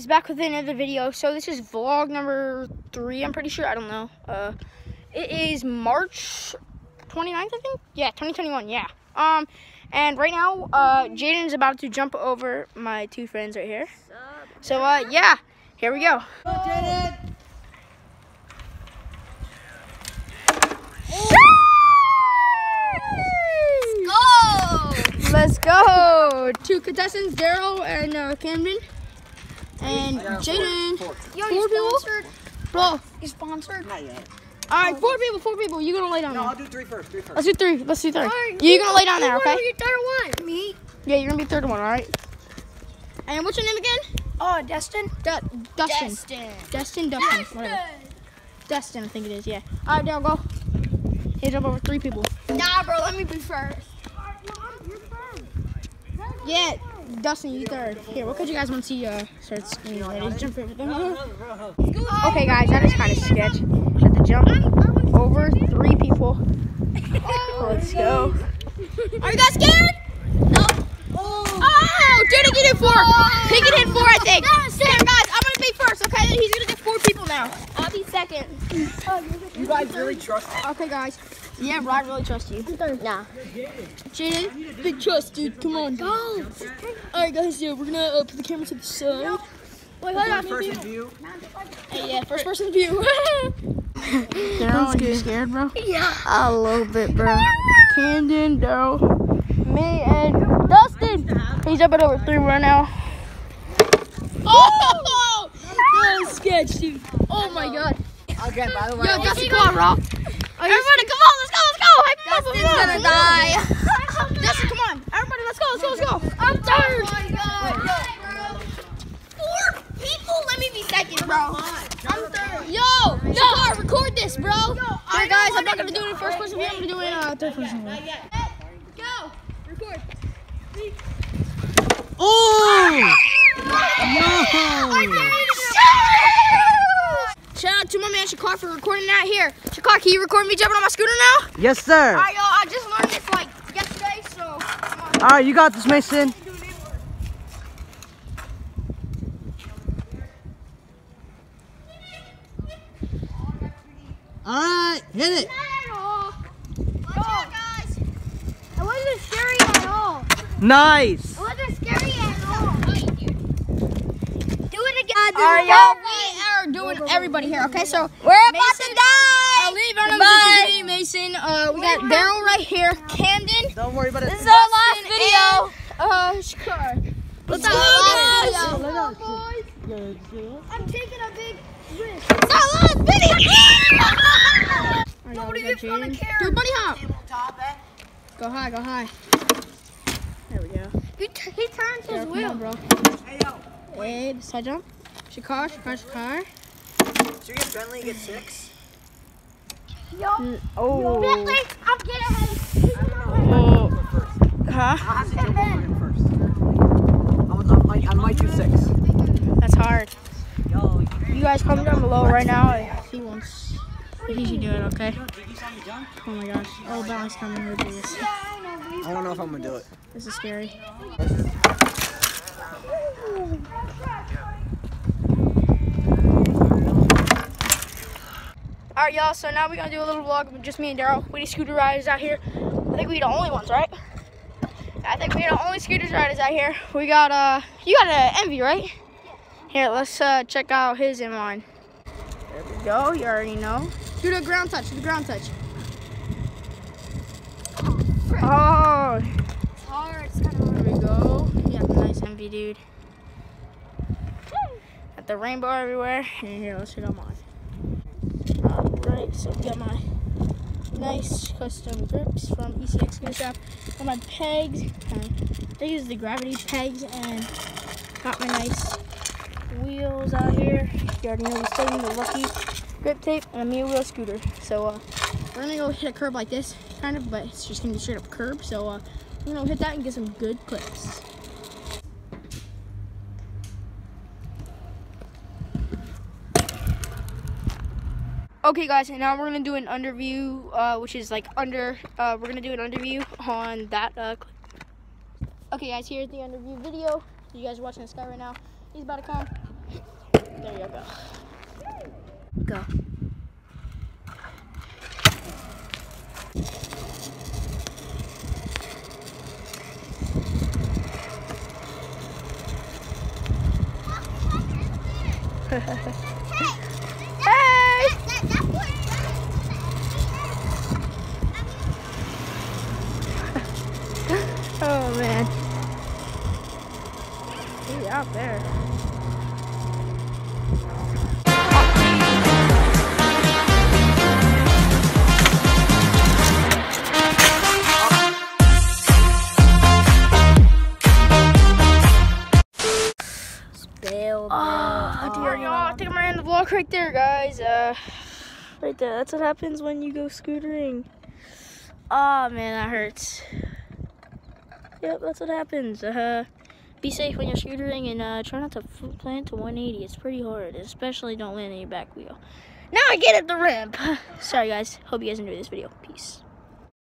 guys, back with another video. So this is vlog number 3, I'm pretty sure. I don't know. It is March 29th, I think. Yeah, 2021. Yeah. And right now, Jaden's about to jump over my 2 friends right here. So yeah, here we go. Go, Jaden! Let's go! 2 contestants, Daryl and Camden. And Jaden. 4 people? Bro, You sponsored? Not yet. Alright, 4 people. You gonna lay down there. No, I'll do 3 first. Let's do 3. You're gonna lay down there, okay? You're third one. Me? Yeah, you're gonna be third one, alright? And what's your name again? Oh, Destin? Dustin. Destin, whatever. Destin, I think it is, yeah. Alright, Daryl, go. He jump over 3 people. Nah, bro, let me be first. Yeah, Dustin, you third. Here, what could you guys want to see start screaming? Ready? Jump over them. Okay, guys, that is kind of sketch. Have to jump over 3 people. Let's go. Are you guys scared? No. Oh, Jaden get in 4. He can hit 4, I think. Here, guys, I'm gonna be first, okay? He's gonna get 4 people now. I'll be second. You guys really trust me? Okay, guys. Yeah, bro, I really trust you. Nah. Jaden, big trust, dude. Come on. Go. Alright, guys, yeah, we're gonna put the camera to the side. Wait, hold on. First view. Hey, yeah, first person view. Daryl, are you scared, bro? Yeah. A little bit, bro. Camden, Daryl, me, and Dustin. He's jumping over 3 right now. Oh! That was sketch, dude. Oh my god. Again, by the way. Yo, Dustin, come on, bro. Everybody, come on, let's go. Dustin's gonna die. Dustin, come on. Everybody, let's go. I'm third. Oh my god. 4 people? Let me be second, bro. I'm third. Yo, record this, bro. Here, guys, I'm not gonna do it in first person. I'm gonna do it in third person. Go. Record. Oh! Shout out to my man Shakar for recording that here. Shakar, can you record me jumping on my scooter now? Yes, sir. Alright, yo, I just learned this like yesterday, so come on. All right, you got this, Mason. All right, hit it. Go, guys. It wasn't scary at all. Nice. It wasn't scary at all. Do it again. Alright, y'all, we are doing everybody here, okay? So We're about Mason, to die. leave our numbers to Mason. We got Daryl right here, Camden. Don't worry about it. This is our last video. Shakar. It's our last Good. I'm taking a big risk. It's our last video. Nobody's gonna care. Do a bunny hop. Go high. There we go. He turns his Come wheel. on, bro. Hey, yo. Wait, side jump. Shakar. Should we get Bentley and get 6? Yo. Oh. Bentley, I'm getting ahead. Huh? I'll have to jump over him first. I might do 6. That's hard. Yo, You guys comment down below right now if he wants. If he should do it, okay? did you saw me jump? Oh my gosh. Oh, balance coming with this. I don't know if I'm gonna do it. This is scary. Alright, y'all, so now we're gonna do a little vlog with just me and Daryl. We scooter riders out here. I think we're the only ones, right? I think we're the only scooter riders out here. We got, you got an Envy, right? Here, let's check out his and mine. There we go, you already know. Do the ground touch, Oh, It's hard. It's kind of hard. there we go. You got the nice Envy, dude. Got the rainbow everywhere. And here, let's check out mine. Alright, so we got my nice custom grips from ECX Scooter Shop. Got my pegs. They use the gravity pegs, and got my nice wheels out here. You already know we still need the Lucky grip tape and a Mia wheel scooter. So we're gonna go hit a curb like this, kind of, but it's just gonna be straight up curb. So we're gonna hit that and get some good clips. Okay, guys, and now we're gonna do an underview, which is like we're gonna do an underview on that clip. Okay, guys, here's the underview video. You guys are watching this guy right now. He's about to come. There you go. Go. Hey! Oh man. He's out there. I think I'm gonna end the vlog right there, guys. Right there. That's what happens when you go scootering. Oh man, that hurts. Yep, that's what happens. Be safe when you're scootering and try not to plant to 180. It's pretty hard, especially don't land on your back wheel. Now I get at the ramp. Sorry guys. Hope you guys enjoyed this video.